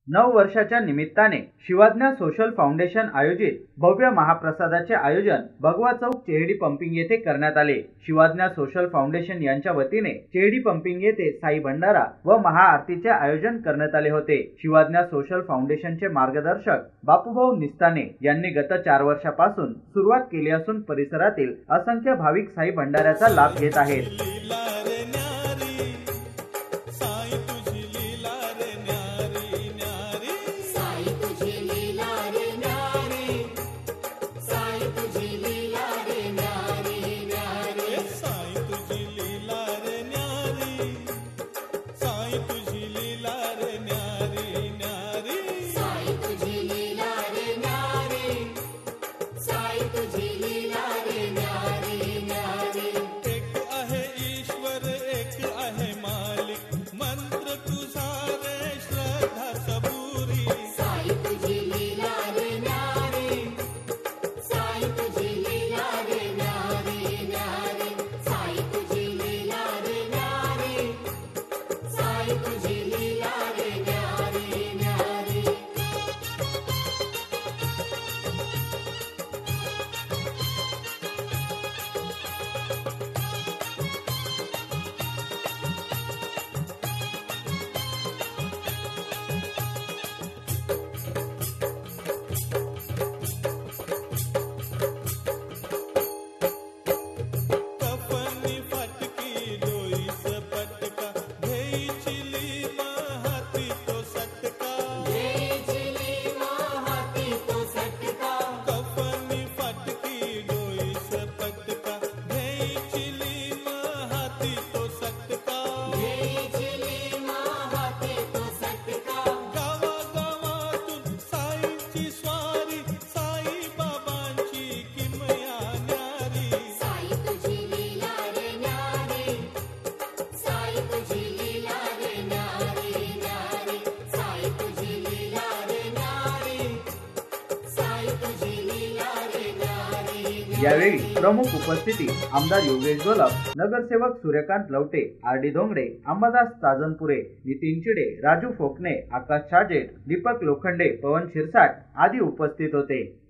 नववर्षाच्या निमित्ताने शिवाज्ञा social foundation आयोजित भव्य महाप्रसादाचे आयोजन भगवा चौक चेहडी पंपिंग येथे करण्यात आले। शिवाज्ञा सोशल फाउंडेशन यांच्या वतीने चेहडी पंपिंग येथे साई भंडारा व महाआरतीचे आयोजन करण्यात आले होते। शिवाज्ञा सोशल फाउंडेशनचे मार्गदर्शक बापूभाऊ निस्ताने यांनी गत 4 वर्षापासून सुरुवात केली असून परिसरातील असंख्य भाविक साई भंडाऱ्याचा लाभ घेत आहेत। यावेळी प्रमुख उपस्थिती आमदार योगेश जोलप, नगरसेवक सूर्यकांत लवटे, आर.डी. धोंगडे, अंबादास ताजनपुरे, नितीन चिडे, राजू फोकणे, आकाश छाजेड, दीपक लोखंडे, पवन शिरसाट आदी उपस्थित होते।